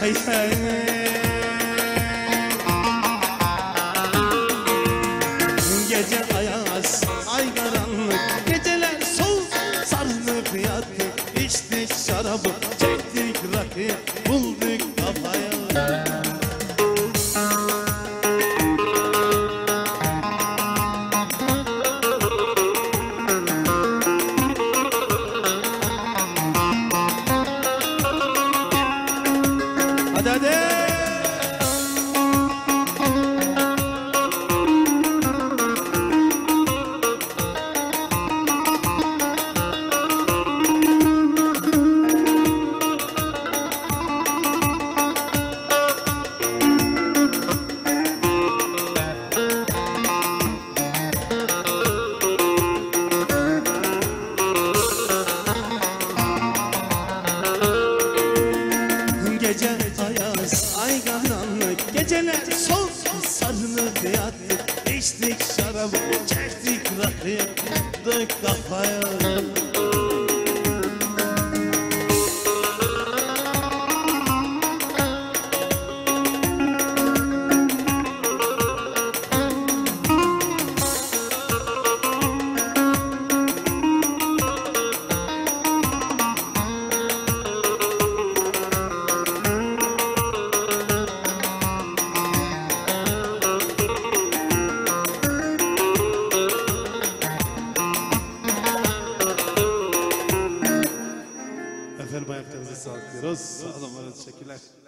hey hey. Gece ayaz, ay karanlık, geceler soğuk, sarılıp yattık, içtik şarabı, çektik rakı, bulduk kafaya. Hadi hadi. Gece ayaz, ay karanlık, geceler soğuk, sarılıp yattık, içtik şarabı, çektik rakı, bulduk kafaya. Efendim ayaklarınıza sağlık diyoruz. Sağ olun, teşekkürler.